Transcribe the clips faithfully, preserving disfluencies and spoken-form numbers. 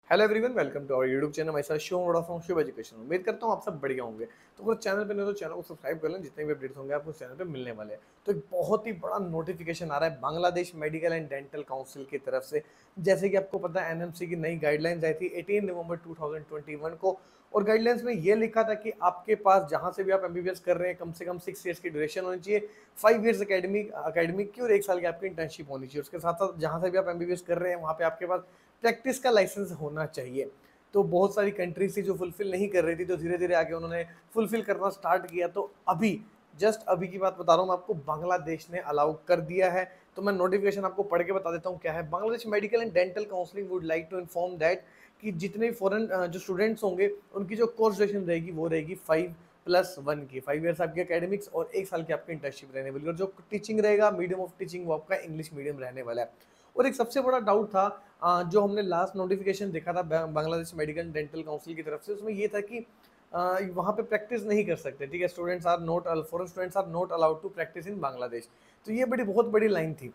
Hello everyone, welcome to our YouTube channel. मेरा शो मोड ऑफ शुभ एजुकेशन। उम्मीद करता हूँ आप सब बढ़िया होंगे। तो अगर चैनल पे नहीं हो तो चैनल को सब्सक्राइब कर लें, जितने भी अपडेट्स होंगे आपको चैनल पे मिलने वाले हैं। तो एक बहुत ही बड़ा नोटिफिकेशन आ रहा है Bangladesh medical and dental council की तरफ से। जैसे कि आपको पता है, एनएमसी की नई गाइडलाइंस आई थी अठारह नवंबर दो हज़ार इक्कीस को। और गाइडलाइंस में ये लिखा था कि आपके पास जहां से भी आप एमबीबीएस कर रहे हैं, कम से कम सिक्स ईयर्स की ड्यूरेशन होनी चाहिए, फाइव ईयर्स अकेडमिक अकेडमिक की, और एक साल की आपकी इंटर्नशिप होनी चाहिए। उसके साथ साथ जहां से भी आप एमबीबीएस कर रहे हैं वहां पे आपके पास प्रैक्टिस का लाइसेंस होना चाहिए। तो बहुत सारी कंट्रीज थी जो फुलफिल नहीं कर रही थी, तो धीरे धीरे आगे उन्होंने फुलफिल करना स्टार्ट किया। तो अभी जस्ट अभी की बात बता रहा हूँ मैं आपको, बांग्लादेश ने अलाउ कर दिया है। तो मैं नोटिफिकेशन आपको पढ़ के बता देता हूँ क्या है। Bangladesh medical and dental counselling would like to inform that कि जितने फॉरेन जो स्टूडेंट्स होंगे उनकी जो कोर्स ड्यूरेशन रहेगी वो रहेगी फाइव प्लस वन की। फाइव ईयर्स आपकी एकेडमिक्स और एक साल की आपकी इंटर्नशिप रहने वाली। और जो टीचिंग रहेगा, मीडियम ऑफ टीचिंग, वो आपका इंग्लिश मीडियम रहने वाला है। और एक सबसे बड़ा डाउट था अ, जो हमने लास्ट नोटिफिकेशन देखा था बांग्लादेश मेडिकल डेंटल काउंसिल की तरफ से, उसमें ये था कि वहाँ पे प्रैक्टिस नहीं कर सकते। ठीक है, students are not foreign students are not allowed to practise in Bangladesh. तो ये बड़ी बहुत बड़ी लाइन थी।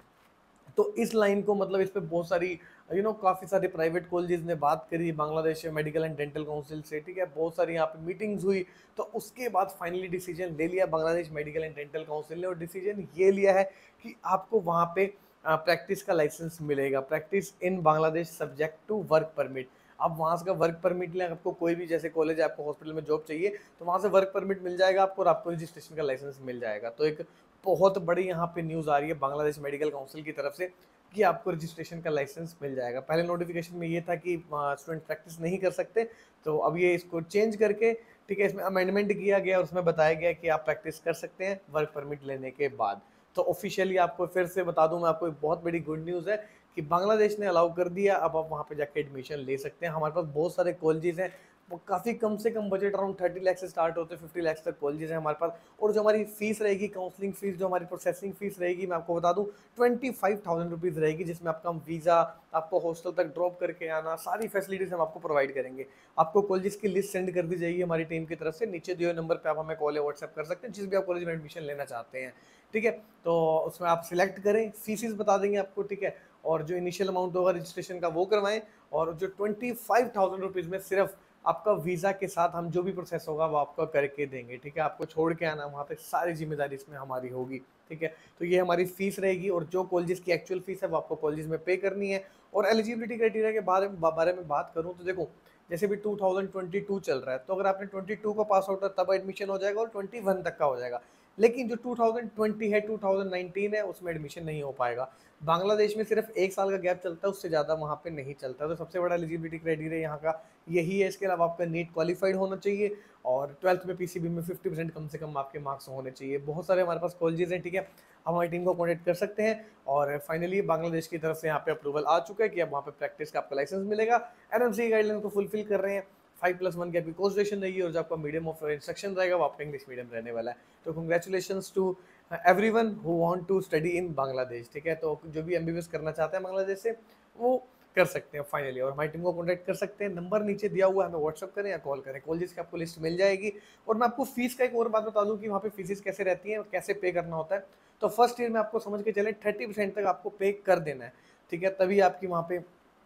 तो इस लाइन को मतलब इस पे बहुत सारी यू नो काफ़ी सारे प्राइवेट कॉलेजेस ने बात करी Bangladesh medical and dental council से। ठीक है, बहुत सारी यहाँ पे मीटिंग्स हुई। तो उसके बाद फाइनली डिसीजन ले लिया Bangladesh medical and dental council ने, और डिसीजन ये लिया है कि आपको वहाँ पे प्रैक्टिस का लाइसेंस मिलेगा। Practice in Bangladesh subject to work permit. आप वहाँ से का वर्क परमिट लें, आपको कोई भी जैसे कॉलेज है, आपको हॉस्पिटल में जॉब चाहिए तो वहाँ से वर्क परमिट मिल जाएगा आपको, और आपको रजिस्ट्रेशन का लाइसेंस मिल जाएगा। तो एक बहुत बड़ी यहाँ पे न्यूज़ आ रही है बांग्लादेश मेडिकल काउंसिल की तरफ से कि आपको रजिस्ट्रेशन का लाइसेंस मिल जाएगा। पहले नोटिफिकेशन में ये था कि स्टूडेंट प्रैक्टिस नहीं कर सकते, तो अब ये इसको चेंज करके, ठीक है, इसमें अमेंडमेंट किया गया और उसमें बताया गया कि आप प्रैक्टिस कर सकते हैं वर्क परमिट लेने के बाद। तो ऑफिशियली आपको फिर से बता दूं मैं आपको, एक बहुत बड़ी गुड न्यूज़ है कि बांग्लादेश ने अलाउ कर दिया। अब आप वहाँ पे जाके एडमिशन ले सकते हैं। हमारे पास बहुत सारे कॉलेजेस हैं, वो काफ़ी कम से कम बजट अराउंड थर्टी लाख से स्टार्ट होते हैं, फिफ्टी लाख तक कॉलेजेस हैं हमारे पास। और जो हमारी फीस रहेगी, काउंसलिंग फीस, जो हमारी प्रोसेसिंग फीस रहेगी, मैं आपको बता दूं ट्वेंटी फाइव थाउजेंड रुपीज़ रहेगी, जिसमें आपका वीज़ा, आपको हॉस्टल तक ड्रॉप करके आना, सारी फैसिलिटीज़ हम आपको प्रोवाइड करेंगे। आपको कॉलेजेस की लिस्ट सेंड कर दी जाएगी हमारी टीम की तरफ से। नीचे दिए हुए नंबर पर आप हमें कॉल या व्हाट्सएप कर सकते हैं, जिस भी आप कॉलेज में एडमिशन लेना चाहते हैं। ठीक है, तो उसमें आप सिलेक्ट करें, फीसिस बता देंगे आपको। ठीक है, और जो इनिशियल अमाउंट होगा रजिस्ट्रेशन का वो करवाएं। और जो ट्वेंटी फाइव थाउजेंड रुपीज़ में सिर्फ आपका वीज़ा के साथ हम जो भी प्रोसेस होगा वो आपको करके देंगे। ठीक है, आपको छोड़ के आना वहाँ पे, सारी जिम्मेदारी इसमें हमारी होगी। ठीक है, तो ये हमारी फीस रहेगी। और जो कॉलेजेस की एक्चुअल फीस है वो आपको कॉलेजेस में पे करनी है। और एलिजिबिलिटी क्राइटेरिया के बारे में बारे में बात करूँ तो देखो, जैसे भी टू थाउजेंड ट्वेंटी टू चल रहा है, तो अगर आपने ट्वेंटी टू का पास आउट है तब एडमिशन हो जाएगा और ट्वेंटी वन तक का हो जाएगा। लेकिन जो टू थाउजेंड ट्वेंटी है, टू थाउजेंड नाइनटीन है, उसमें एडमिशन नहीं हो पाएगा। बांग्लादेश में सिर्फ एक साल का गैप चलता है, उससे ज़्यादा वहाँ पे नहीं चलता। तो सबसे बड़ा एलिजिबिलिटी क्राइटेरिया यहाँ का यही है। इसके अलावा आपका नीट क्वालिफाइड होना चाहिए, और ट्वेल्थ में पीसीबी में फिफ्टी परसेंट कम से कम आपके मार्क्स होने चाहिए। बहुत सारे हमारे पास कॉलेजेस हैं। ठीक है, हमारी टीम को कॉन्टेक्ट कर सकते हैं। और फाइनली बांग्लादेश की तरफ से यहाँ पे अप्रूवल आ चुका है कि अब वहाँ पे प्रैक्टिस का आपका लाइसेंस मिलेगा। एनएमसी गाइडलाइन को फुलफिल कर रहे हैं। फाइव प्लस वन की आपकी कोर्स ड्यूरेशन रहेगी, और जो आपका मीडियम ऑफ इंस्ट्रक्शन रहेगा वो आपका इंग्लिश मीडियम रहने वाला है। तो congratulation to everyone who want to study in Bangladesh. ठीक है, तो जो भी एमबीबीएस करना चाहते हैं बांग्लादेश से, वो कर सकते हैं फाइनली। और हमारी टीम को कॉन्टैक्ट कर सकते हैं, नंबर नीचे दिया हुआ है, हमें व्हाट्सअप करें या कॉल करें। कॉलेज की आपको लिस्ट मिल जाएगी। और मैं आपको फीस का एक और बात बता दूं कि वहाँ पे फीसेस कैसे रहती हैं और कैसे पे करना होता है। तो फर्स्ट ईयर में आपको समझ के चले थर्टी परसेंट तक आपको पे कर देना है। ठीक है, तभी आपकी वहाँ पे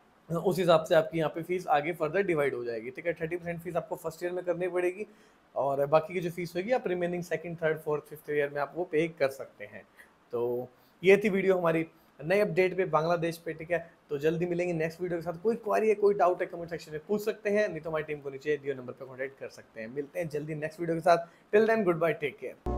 उस हिसाब से आपकी यहाँ पे फीस आगे फर्दर डिवाइड हो जाएगी। ठीक है, थर्टी परसेंट फीस आपको फर्स्ट ईयर में करनी पड़ेगी, और बाकी की जो फीस होगी आप remaining second, third, fourth, fifth year में आप वो पे कर सकते हैं। तो ये थी वीडियो हमारी नए अपडेट पे बांग्लादेश पे। ठीक है, तो जल्दी मिलेंगे नेक्स्ट वीडियो के साथ। कोई क्वारी है, कोई डाउट है, कमेंट सेक्शन में पूछ सकते हैं, नहीं तो हमारी टीम को नीचे दिए नंबर पर कॉन्टैक्ट कर सकते हैं। मिलते हैं जल्दी नेक्स्ट वीडियो के साथ। Till then, goodbye, take care.